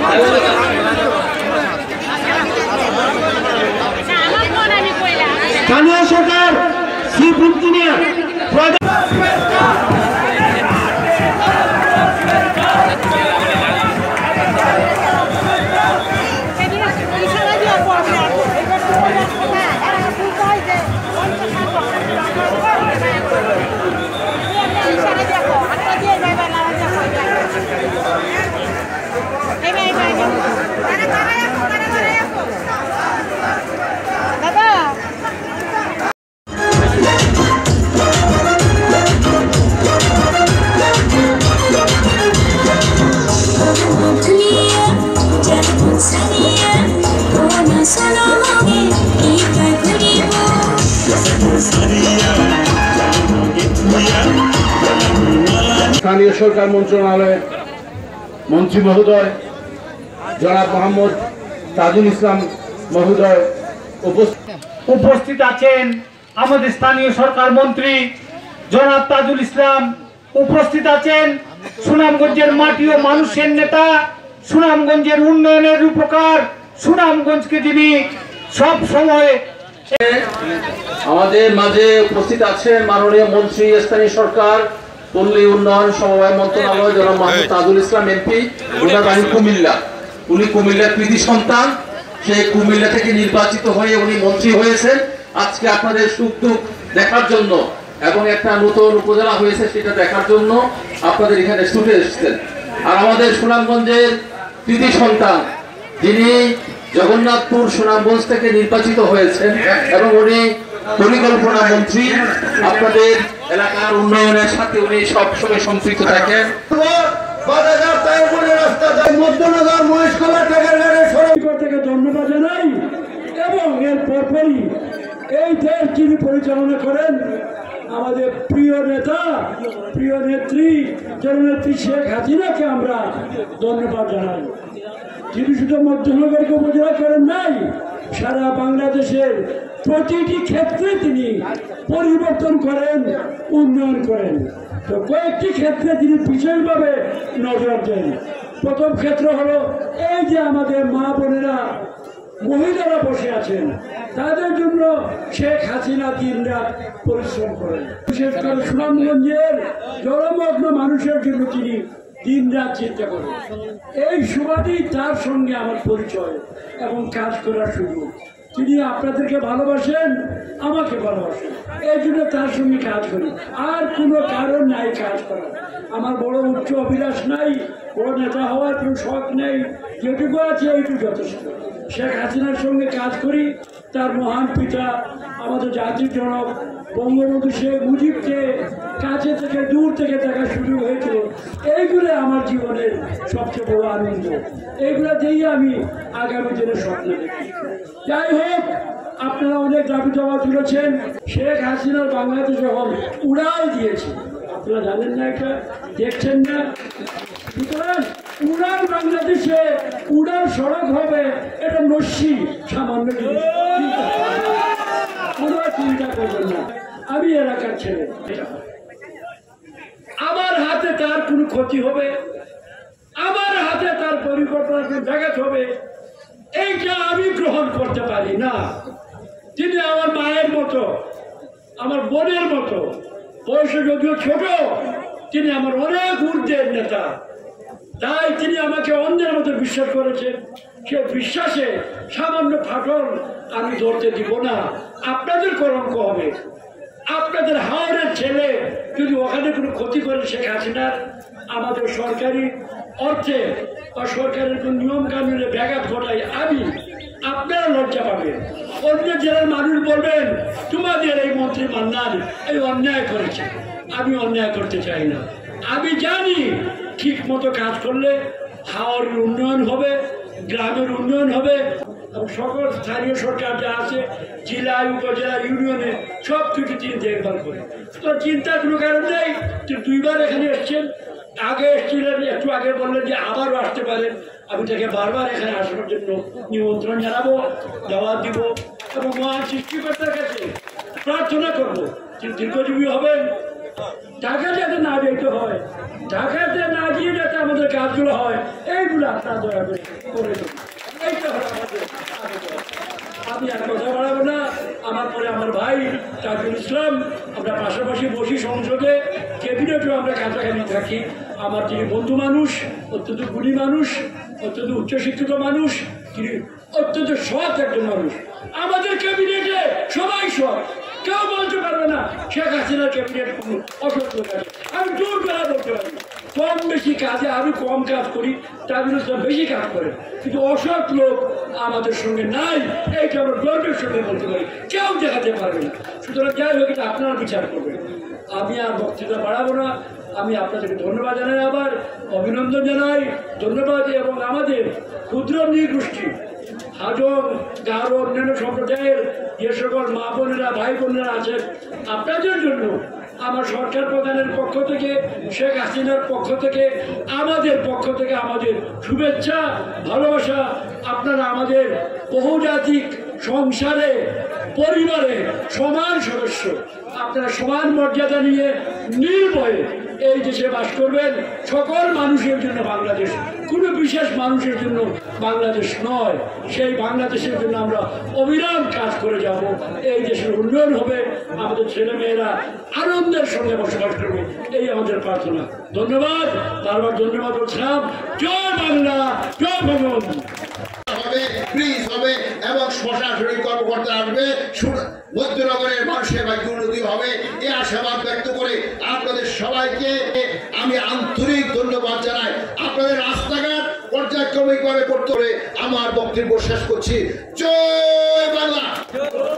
স্থানীয় সরকার chief engineer স্থানীয় সরকার মন্ত্রণালয়ের মন্ত্রী মহোদয় জনাব মোহাম্মদ তাজুল ইসলাম মহোদয় উপস্থিত আছেন। আমাদের স্থানীয় সরকার মন্ত্রী জনাব তাজুল ইসলাম উপস্থিত আছেন। সুনামগঞ্জের মাটি ও মানুষের নেতা, সুনামগঞ্জের উন্নয়নের রূপকার, সুনামগঞ্জকে যিনি সব সময় আমাদের মাঝে উপস্থিত আছেন মাননীয় মন্ত্রী স্থানীয় সরকার পল্লী উন্নয়ন সমবায় মন্ত্রণালয় জনাব মোহাম্মদ তাজুল ইসলাম এমপি, কুমিল্লা। উনি কুমিল্লার কৃতি সন্তান, সেই কুমিল্লা থেকে নির্বাচিত হয়ে উনি মন্ত্রী হয়েছেন। আজকে আপনাদের সুখ দুঃখ দেখার জন্য এবং একটা নতুন উপজেলা হয়েছে সেটা দেখার জন্য আপনাদের এখানে ছুটে এসেছেন। আর আমাদের সুনামগঞ্জের কৃতি সন্তান যিনি জগন্নাথপুর সুনামগঞ্জ থেকে নির্বাচিত হয়েছেন এবং উনি পরিকল্পনা মন্ত্রী, আপনাদের এলাকার উন্নয়নের সাথে উনি সবসময় সম্পৃক্ত থাকেন। ধন্যবাদ জানাই এবং এর পরপরই এই দেশ যিনি পরিচালনা করেন আমাদের প্রিয় নেতা, প্রিয় নেত্রী জননেত্রী শেখ হাসিনাকে আমরা ধন্যবাদ জানাই। তিনি শুধু মধ্যনগরকে উপজেলা করেন নাই, সারা বাংলাদেশের প্রতিটি ক্ষেত্রে তিনি পরিবর্তন করেন, উন্নয়ন করেন। তো কয়েকটি ক্ষেত্রে তিনি বিশেষভাবে নজর দেন। প্রথম ক্ষেত্র হলো এই যে আমাদের মা বোনেরা, মহিলারা বসে আছেন, তাদের জন্য শেখ হাসিনা দিনরাত পরিশ্রম করেন। বিশেষ করে সুনামগঞ্জের জলমগ্ন মানুষের জন্য তিনি দিন রাত চিন্তা করেন। এই সুবাদেই তার সঙ্গে আমার পরিচয় এবং কাজ করার সুযোগ। তিনি আপনাদেরকে ভালোবাসেন, আমাকে ভালোবাসেন, এই জন্য তার সঙ্গে কাজ করি। আর কোনো কারণ নাই কাজ করার। আমার বড় উচ্চ অভিলাষ নাই, বড় নেতা হওয়ার কোনো শখ নেই, যেটুকু আছে এইটুকু যথেষ্ট। শেখ হাসিনার সঙ্গে কাজ করি, তার মহান পিতা আমাদের জাতির জনক বঙ্গবন্ধু শেখ মুজিবকে কাছে থেকে দূর থেকে দেখা শুরু হয়েছিল। এইগুলো আমার জীবনের সবচেয়ে বড় আনন্দ। এইগুলো দিয়েই আমি আগামী দিনে স্বপ্ন দেখি। যাই হোক, আপনারা অনেক দাবি দাওয়া তুলেছেন। শেখ হাসিনার বাংলাদেশ যখন উড়াল দিয়েছে, আপনারা জানেন না, এটা দেখছেন না। সুতরাং উড়াল বাংলাদেশে উড়াল সড়ক হবে, এটা নস্যি সামান্য জিনিস, কোনো চিন্তা করবেন না। আমি এলাকার ছেলে, আমার হাতে তার কোনো ক্ষতি হবে, আমার হাতে তার পরিকল্পনা ব্যাঘাত হবে, এইটা আমি গ্রহণ করতে পারি না। তিনি আমার মায়ের মতো, আমার বোনের মতো, বয়সে যদিও ছোট, তিনি আমার অনেক ঊর্ধ্বের নেতা। তাই তিনি আমাকে অন্যের মতো বিশ্বাস করেছেন। সে বিশ্বাসে সামান্য ফাটল আমি ধরতে দিব না। আপনাদের কলঙ্ক হবে। আপনাদের হাওড়ের ছেলে যদি ওখানে কোনো ক্ষতি করে শেখ হাসিনার, আমাদের সরকারি অর্থে বা সরকারের কোন নিয়ম কানুনে ব্যাঘাত ঘটাই, আমি, আপনারা লজ্জা পাবেন। অন্য জেলার মানুষ বলবেন তোমাদের এই মন্ত্রী মান্নান এই অন্যায় করেছে। আমি অন্যায় করতে চাই না। আমি জানি ঠিক মতো কাজ করলে হাওড়ের উন্নয়ন হবে, গ্রামের উন্নয়ন হবে এবং সকল স্থানীয় সরকার যা আছে জেলায়, উপজেলা, ইউনিয়নে সব কিছু তিনি দেখভাল করে। তো চিন্তার কোনো কারণ নেই। তিনি দুইবার এখানে এসছেন, আগে এসেছিলেন, একটু আগে বললেন যে আবারও আসতে পারেন। আমি তাকে বারবার এখানে আসার জন্য নিমন্ত্রণ জানাবো, দাওয়াত দিব এবং মহান সৃষ্টিকর্তার কাছে প্রার্থনা করবো তিনি দীর্ঘজীবী হবেন, ঢাকা যাতে না যেতে হয়, ঢাকাতে না গিয়ে যাতে আমাদের কাজগুলো হয়, এইগুলো আপনারা দয়া করে করে দেবেন। এইটা হলো আমাদের আবেদন। আমি আর কথা বাড়াবো না। আমার পরে আমার ভাই তাজুল ইসলাম, আমরা পাশাপাশি বসি সংসদে, ক্যাবিনেটেও আমরা কাছাকাছি থাকি। আমার যিনি বন্ধু মানুষ, অত্যন্ত গুণী মানুষ, অত্যন্ত উচ্চশিক্ষিত মানুষ, তিনি অত্যন্ত সৎ একজন মানুষ। আমাদের ক্যাবিনেটে সবাই সৎ, কেউ বলতে পারবে না শেখ হাসিনার ক্যাবিনেট কোনো অসৎ লোক আছে। আমি জোর করে বলতে পারি, কম বেশি কাজে আমি কম কাজ করি, তাজুল ইসলাম বেশি কাজ করে, কিন্তু অসৎ লোক আমাদের সঙ্গে নাই, এইটা আমরা গর্বের সঙ্গে বলতে পারি, কেউ দেখাতে পারবে না। সুতরাং যাই হোক, এটা আপনারা বিচার করবেন। আমি আর বক্তৃতা বাড়াবো না। আমি আপনাদেরকে ধন্যবাদ জানাই, আবার অভিনন্দন জানাই, ধন্যবাদ। এবং আমাদের ক্ষুদ্র নৃগোষ্ঠী হাজং, গারো, অন্যান্য সম্প্রদায়ের যে সকল মা বোনেরা, ভাই বোনেরা আছেন, আপনাদের জন্য আমার সরকার প্রধানের পক্ষ থেকে, শেখ হাসিনার পক্ষ থেকে, আমাদের পক্ষ থেকে আমাদের শুভেচ্ছা, ভালোবাসা। আপনারা আমাদের বহুজাতিক সংসারে, পরিবারে সমান সদস্য। আপনারা সমান মর্যাদা নিয়ে নির্ভয়ে এই দেশে বাস করবেন। সকল মানুষের জন্য বাংলাদেশ, কোনো বিশেষ মানুষের জন্য বাংলাদেশ নয়। সেই বাংলাদেশের জন্য আমরা অবিরাম কাজ করে যাব। এই দেশের উন্নয়ন হবে, আমাদের ছেলেমেয়েরা আনন্দের সঙ্গে বসবাস করবে, এই আমাদের প্রার্থনা। ধন্যবাদ, বারবার ধন্যবাদ বলছিলাম। জয় বাংলা, জয় ভগবন্ধু। হবে, ব্রিজ হবে এবং প্রশাসনিক কর্মকর্তা আসবে, মধ্যনগরের মানুষের ভাগ্য উন্নতি হবে, এই আশাবাদ ব্যক্ত করে আপনাদের সবাইকে আমি আন্তরিক ধন্যবাদ জানাই। আপনাদের রাস্তাঘাট পর্যায়ক্রমিকভাবে করতে হবে। আমার বক্তব্য শেষ করছি। জয় বাংলা।